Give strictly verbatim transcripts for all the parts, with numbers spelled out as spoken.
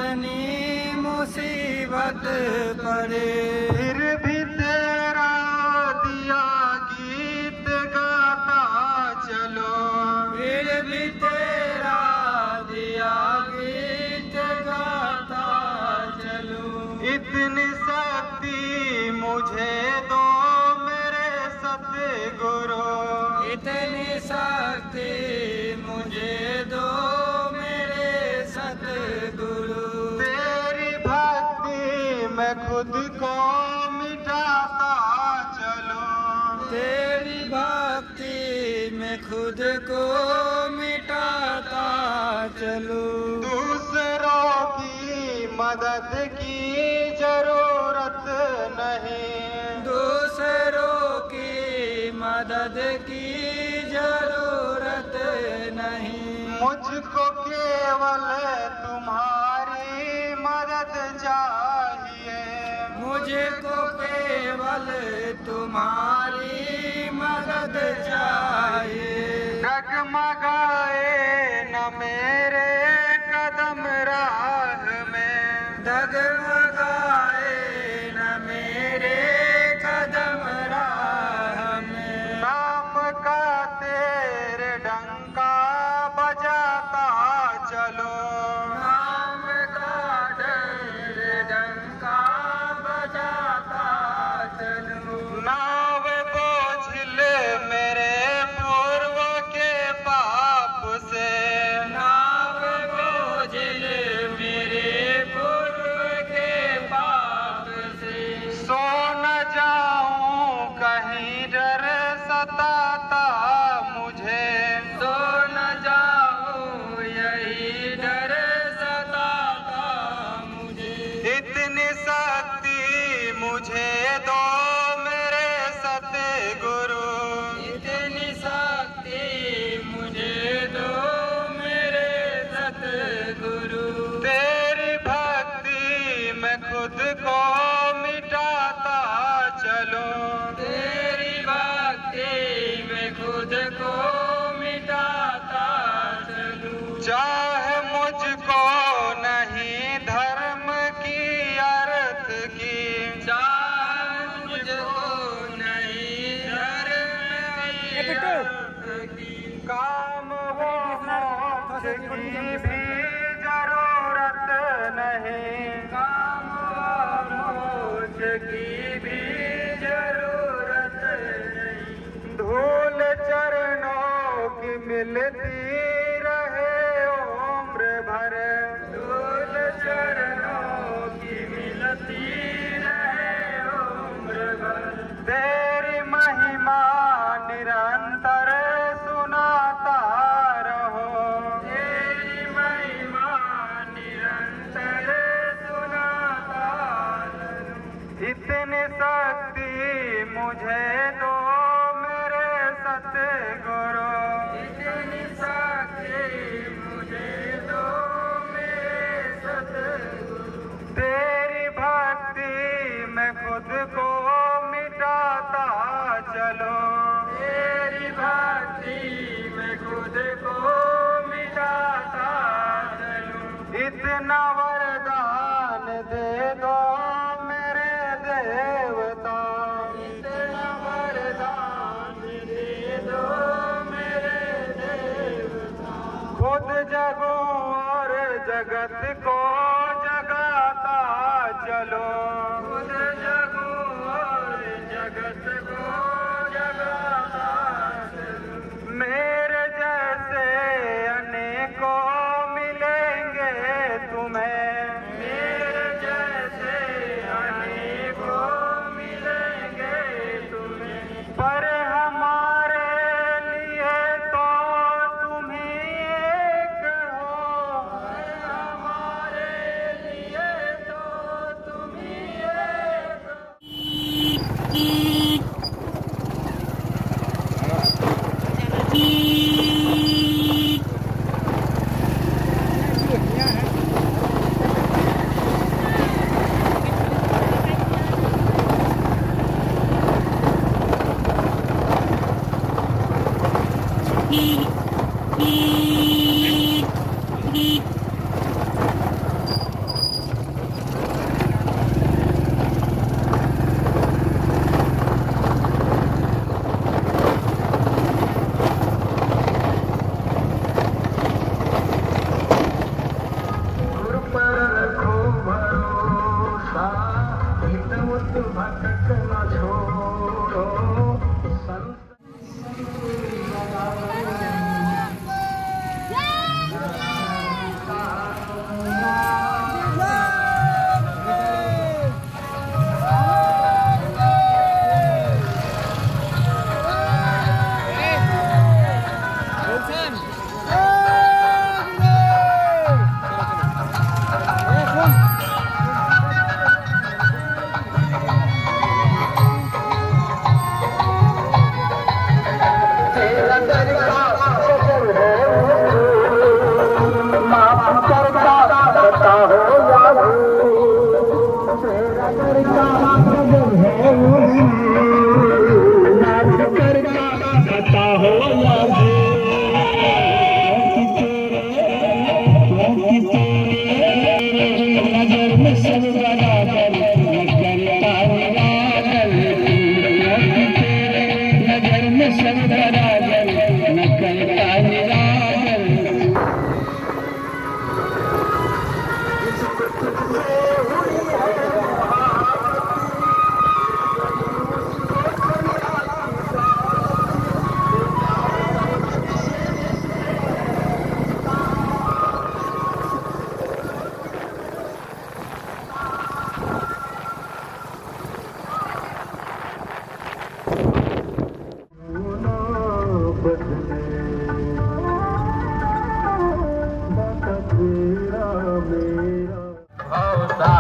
कितनी मुसीबत पड़े, फिर भी तेरा दिया गीत गाता चलो, फिर भी तेरा दिया गीत गाता चलो। इतनी शक्ति मुझे दो मेरे सतगुरु, इतनी शक्ति मुझे दो मेरे सतगुरु। तेरी भक्ति मैं खुद को मिटाता चलूं, तेरी भक्ति में खुद को मिटाता चलूं। दूसरों की मदद की जरूरत नहीं, दूसरों की मदद की जरूरत नहीं। मुझको केवल तुम्हारी मदद चाहिए, मुझको केवल तुम्हारी मदद चाहिए। डगमगाए न मेरे कदम राह में, डगमगाए न मेरे कदम राह में। नाम का तेरे डंका बजाता चलो, नाम का तेरे डंका बजाता चलूं। नाव बोझिल मेरे पूर्व के पाप से, नाव बोझिल मेरे पूर्व के पाप से। सो न जाऊं कहीं डर सताता मुझे, सो न जाऊं यही डर सताता मुझे। इतनी शक्ति मुझे दो मेरे सतगुरु, इतनी शक्ति मुझे दो मेरे सतगुरु। तेरी भक्ति मैं खुद को मिटाता चलूं, तेरी भक्ति में खुद को मिटाता चलूं। चाहे मुझको नहीं धर्म की अर्थ की, चाह मुझको नहीं धर्म की काम हो मोक्ष की भी जरूरत नहीं, काम और मोक्ष की भी जरूरत नहीं। धूल चरणों की मिलती रहे उम्र भर, धूल चरणों की मिलती रहे उम्र भर। तेरी महिमा निरंतर सुनाता रहो, तेरी महिमा निरंतर सुनाता रहूं। इतनी शक्ति मुझे दो मेरे सतगुरु, इतनी शक्ति मुझे दो मेरे सतगुरु। तेरी भक्ति मैं खुद को मिटाता चलो, तेरी भक्ति में खुद को मिटाता चलूं। इतना वरदान दे दो मेरे देवता, इतना वरदान दे दो मेरे देवता। खुद जगो और जगत को जगाता चलो, खुद जगो और जगत को जगाता चलूं। मेरे जैसे अनेकों मिलेंगे तुम्हें, मेरे जैसे अनेकों मिलेंगे तुम्हें। पर हमारे लिए तो तुम ही एक हो, हमारे लिए तो तुम ही एक हो।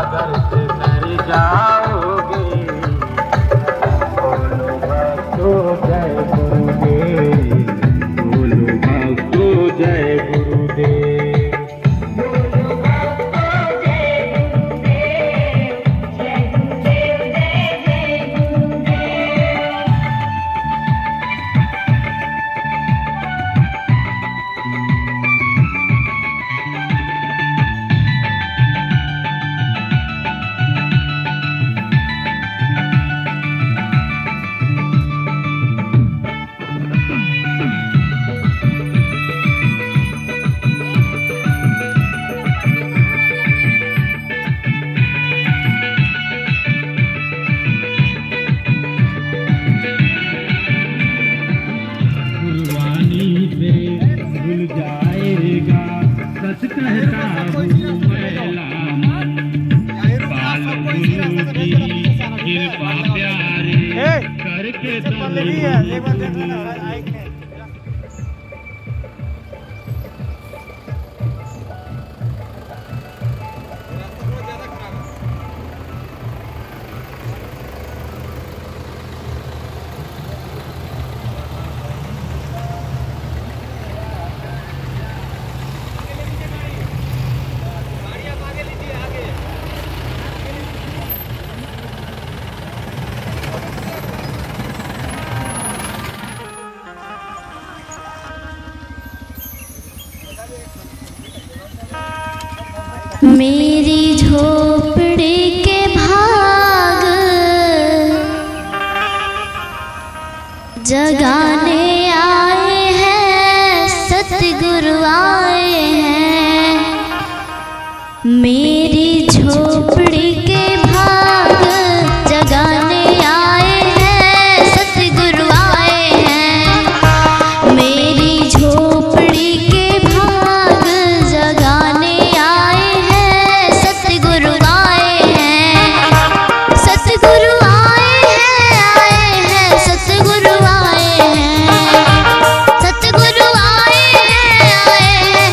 सागर से तर जाओगे। बोलो भक्तों जय गुरुदेव, बोलो भक्तों जय गुरुदेव। भूल जाएगा सच कहता हूँ मैला मन, बाल गुरु की कृपा प्यारे करके मेरी झोपड़ी के भाग जगाने आए हैं, सतगुरु आए हैं। मेरी झोपड़ी के भाग जगाने आए हैं, सतगुरु आए हैं। मेरी झोपड़ी के भाग जगाने आए हैं, सतगुरु आए हैं। सतगुरु आए हैं, आए हैं, सतगुरु आए हैं। सतगुरु आए हैं, आए हैं,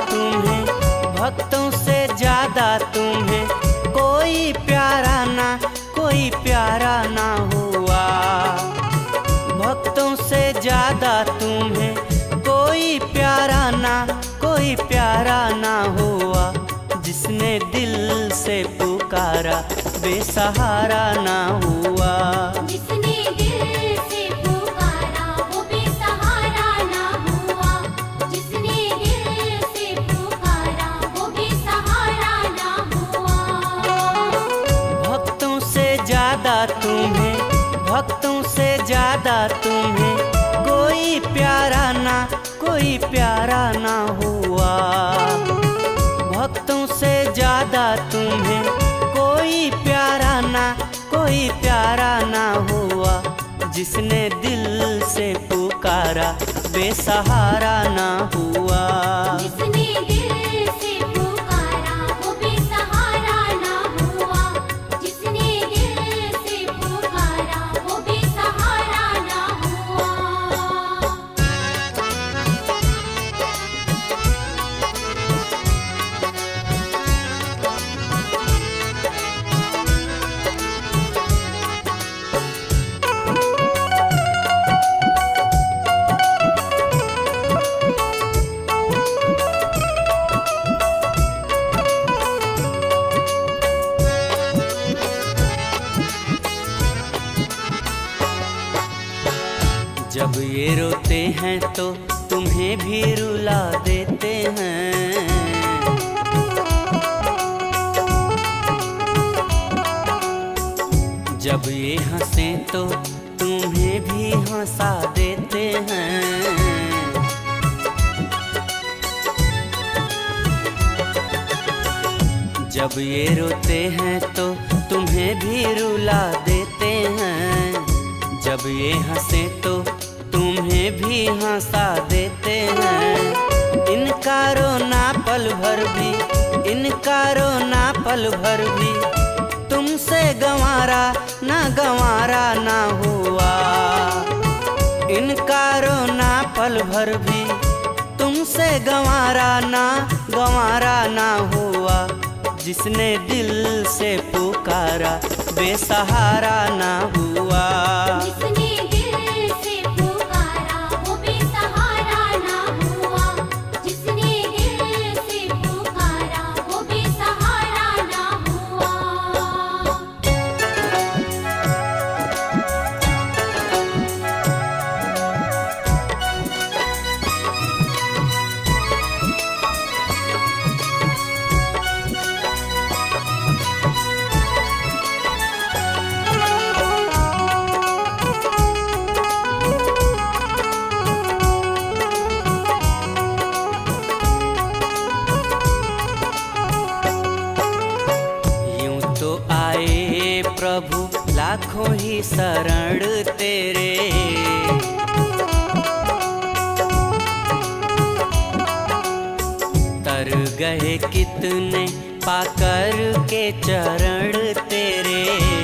तुम्हें, भक्तों से ज्यादा तुम्हें कोई प्यारा ना, कोई प्यारा ना हुआ। भक्तों से ज्यादा तुम्हें कोई प्यारा ना, कोई प्यारा ना हुआ। जिसने दिल से पुकारा बेसहारा ना हुआ। जिसने दिल से पुकारा वो बेसहारा ना हुआ। जिसने दिल से पुकारा वो बेसहारा ना हुआ। भक्तों से ज्यादा तुम्हें, भक्तों से ज्यादा तुम्हें कोई प्यारा ना, कोई प्यारा ना हुआ। भक्तों से ज्यादा तुम्हें कोई प्यारा ना, कोई प्यारा ना हुआ। जिसने दिल से पुकारा बेसहारा ना हुआ। जिसने दिल से पुकारा वो बेसहारा ना हुआ। जिसने दिल से पुकारा वो बेसहारा ना हुआ। जब ये रोते हैं तो तुम्हें भी रुला देते हैं। जब ये हंसे तो तुम्हें भी हंसा देते हैं। जब ये रोते हैं तो तुम्हें भी रुला देते हैं। जब ये हंसे तो तुम्हें भी हंसा देते हैं। इनका रोना पल भर भी, इनका रोना पल भर भी तुमसे गंवारा ना, गंवारा ना हुआ। इनका रोना पल भर भी तुमसे गंवारा ना, गंवारा ना हुआ। जिसने दिल से पुकारा बेसहारा ना हुआ। जिसने दिल से पुकारा वो बेसहारा ना हुआ। जिसने दिल से पुकारा वो बेसहारा ना हुआ। प्रभु लाखों ही शरण तेरे। तर गए कितने पाकर के चरण तेरे।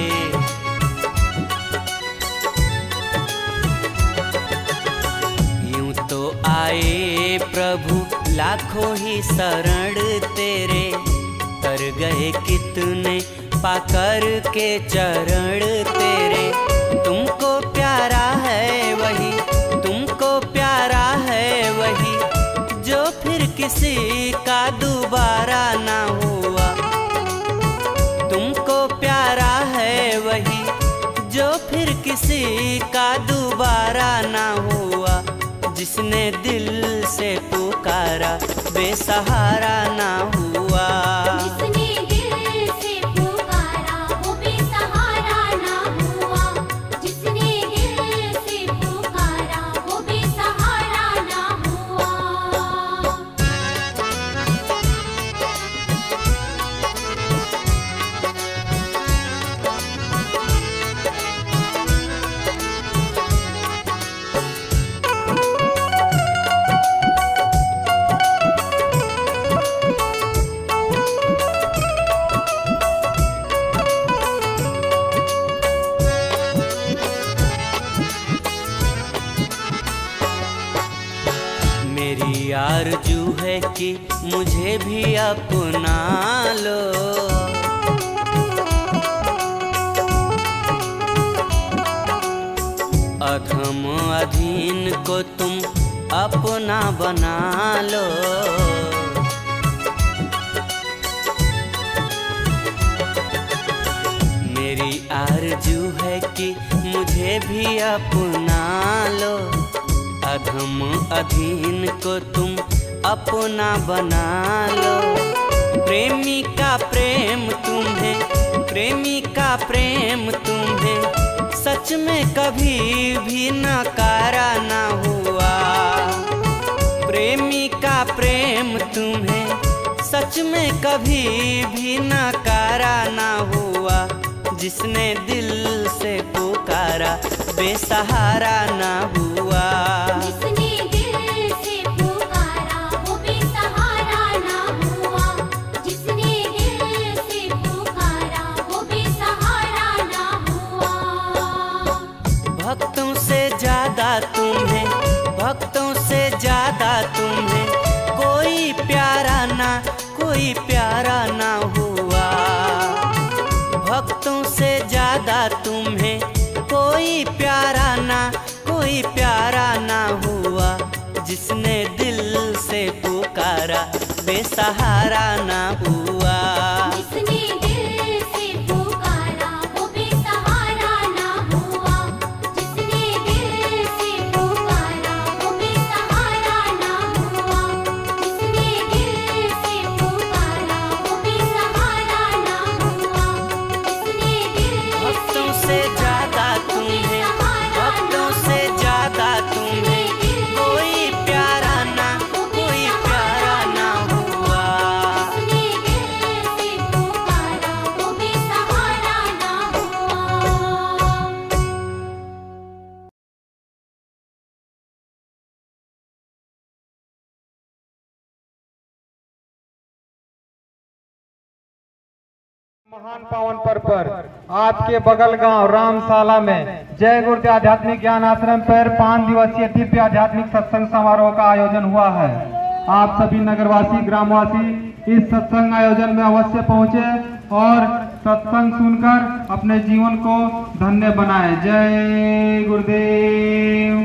यूं तो आए प्रभु लाखों ही शरण तेरे। तर गए कितने पाकर के चरण तेरे। तुमको प्यारा है वही, तुमको प्यारा है वही, जो फिर किसी का दोबारा ना हुआ। तुमको प्यारा है वही, जो फिर किसी का दोबारा ना हुआ। जिसने दिल से पुकारा बेसहारा ना हुआ। जिसने दिल से पुकारा वो बेसहारा ना हुआ। जिसने दिल से पुकारा वो बेसहारा ना हुआ। कि मुझे भी अपना लो। अधम अधीन को तुम अपना बना लो। मेरी आरज़ू है कि मुझे भी अपना लो। अधम अधीन को तुम अपना बना लो। प्रेमी का प्रेम तुम्हें, प्रेमी का प्रेम तुम्हें सच में कभी भी नकारा ना हुआ। प्रेमी का प्रेम तुम्हें सच में कभी भी नकारा ना हुआ। जिसने दिल से पुकारा बेसहारा ना हुआ। जिसने दिल से पुकारा वो बेसहारा ना हुआ। जिसने दिल से पुकारा वो बेसहारा ना हुआ। भक्तों से ज्यादा तुम्हें, भक्तों से ज्यादा तुम्हें कोई प्यारा ना, कोई प्यारा ना हुआ। भक्तों से ज्यादा तुम्हें कोई प्यारा ना, कोई प्यारा ना हुआ। जिसने दिल से पुकारा बेसहारा ना हुआ। जिसने दिल से पुकारा वो बेसहारा ना हुआ। जिसने दिल से पुकारा वो बेसहारा ना हुआ। जिसने दिल से पुकारा वो बेसहारा ना हुआ। जिसने दिल भक्तों से ज्यादा तुम्हें, भक्तों से ज्यादा तुम्हें कोई प्यारा ना, कोई प्यारा ना हुआ। जिसने दिल से पुकारा वो बेसहारा ना हुआ। महान पावन पर्व पर आपके बगल गांव रामशाला में जय गुरुदेव आध्यात्मिक ज्ञान आश्रम पर पांच दिवसीय दिव्य आध्यात्मिक सत्संग समारोह का आयोजन हुआ है। आप सभी नगरवासी, ग्रामवासी इस सत्संग आयोजन में अवश्य पहुंचे और सत्संग सुनकर अपने जीवन को धन्य बनाए। जय गुरुदेव,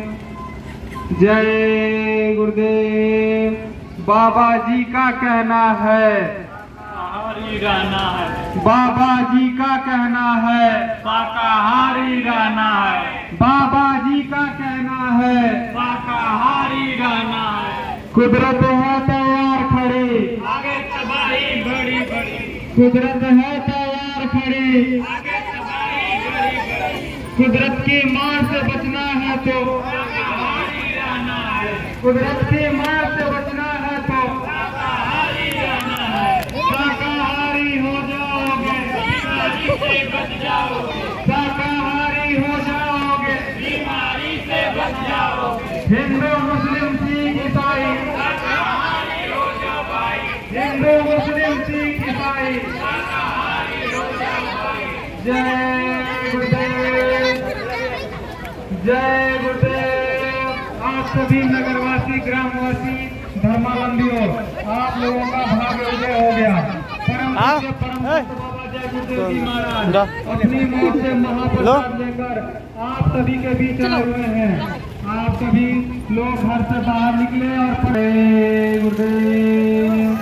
जय गुरुदेव। बाबा जी का कहना है, शाकाहारी रहना है, बाबा जी का कहना है, शाकाहारी रहना है, बाबा जी का कहना है। शाकाहारी रहना है। कुदरत है तैयार खड़ी, आगे तबाही बड़ी बड़ी, कुदरत है तैयार खड़ी। आगे तबाही बड़ी बड़ी, कुदरत की मार से बचना है तो, शाकाहारी रहना है, कुदरत की मार से बचना है तो शाकाहारी रहना है। शाकाहारी हो जाओगे, बीमारी से बच जाओगे, शाकाहारी हो जाओगे। बीमारी से बच जाओगे। हिंदू, मुस्लिम, सिख, ईसाई, शाकाहारी हो जाओ भाई, हिंदू, मुस्लिम, सिख, ईसाई। शाकाहारी हो जाओ भाई। जय गुरुदेव, जय गुरुदेव। आप सभी नगरवासी, ग्रामवासी, धर्मावलंबियों, आप लोगों का भाग्य उदय हो गया। परम पूज्य परम भक्त बाबा जय गुरुदेव जी महाराज अपनी मौत से महाप्रसाद लेकर आप सभी के बीच आए हुए हैं। आप सभी लोग घर से बाहर निकले और जय गुरुदेव,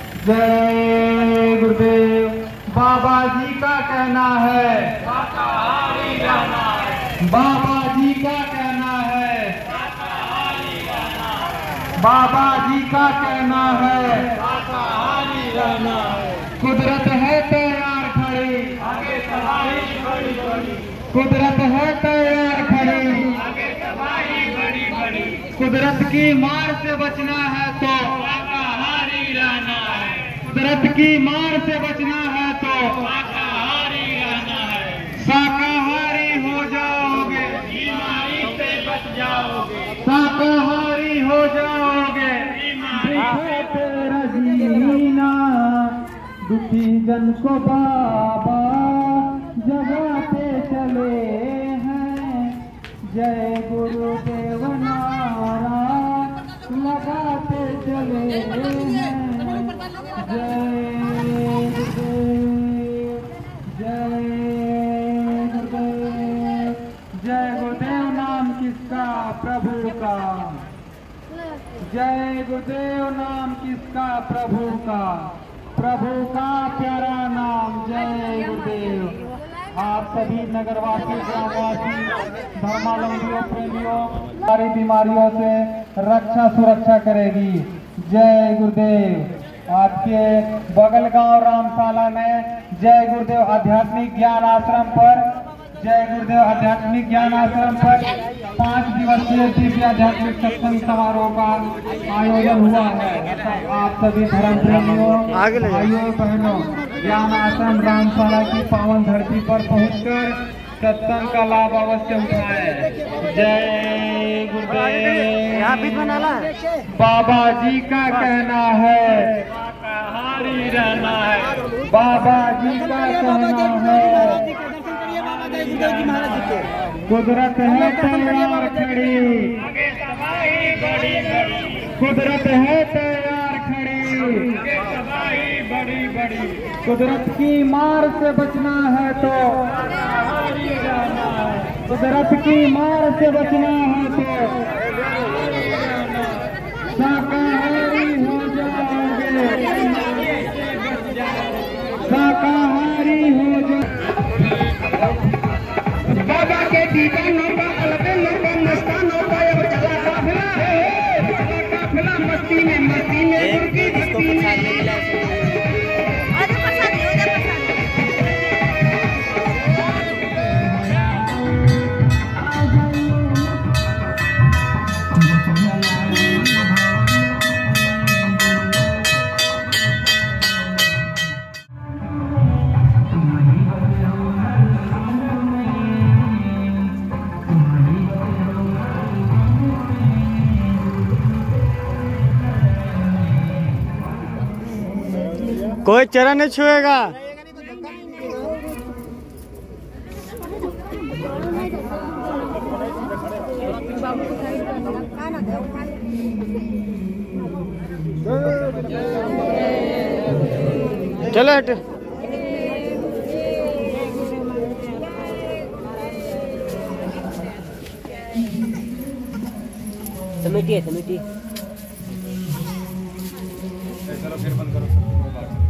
जय गुरुदेव। बाबा जी का कहना है, शाकाहारी रहना है, बाबा जी का कहना है, शाकाहारी रहना है, बाबा जी का कहना है। शाकाहारी रहना है। कुदरत है तैयार खड़ी, आगे तबाही बड़ी बड़ी, कुदरत है तैयार खड़ी। आगे तबाही बड़ी बड़ी, कुदरत की मार से बचना है तो, शाकाहारी रहना है, कुदरत की मार से बचना है तो शाकाहारी रहना है। शाकाहारी हो जाओगे, बीमारी से बच जाओगे, शाकाहारी हो जाओगे। दिखे तेरा जीना दुखी जन को बाबा जगाते चले हैं। जय गुरुदेव नारा लगाते चले हैं। जय गुरुदेव, जय गुरुदेव, जय गुरुदेव नाम किसका प्रभु का, जय गुरुदेव नाम किसका प्रभु का, प्रभु का प्यारा नाम जय गुरुदेव। आप सभी नगरवासी ग्रामवासी धर्मावलंबियों प्रेमियों सारी बीमारियों से रक्षा सुरक्षा करेगी। जय गुरुदेव। आपके बगल गांव रामशाला में जय गुरुदेव आध्यात्मिक ज्ञान आश्रम पर जय गुरुदेव आध्यात्मिक ज्ञान आश्रम पर पाँच दिवसीय दिव्य आध्यात्मिक सत्संग समारोह का आयोजन हुआ है। आप सभी धर्म प्रेमियों भाइयों बहनों ज्ञान आश्रम रामशाला की पावन धरती पर पहुंचकर सत्संग का लाभ अवश्य उठाएं। जय गुरुदेव। बाबा जी का कहना है शाकाहारी रहना है। बाबा जी का कहना है कुदरत है तैयार खड़ी, आगे तबाही बड़ी बड़ी, कुदरत है तैयार खड़ी, आगे तबाही बड़ी बड़ी, कुदरत की मार से बचना है तो शाकाहारी रहना है। कुदरत की मार से बचना है तो शाकाहारी हो जाओगे, शाकाहारी हो जाओगे। बाबा के दीवानों का अलबेलों का मस्तानों का अब चला काफिला है, चला काफिला मस्ती में मस्ती में गुरु की भक्ति में। कोई चरण नहीं छुएगा। चलो हट। समिति है समिति। चलो फिर बंद करो।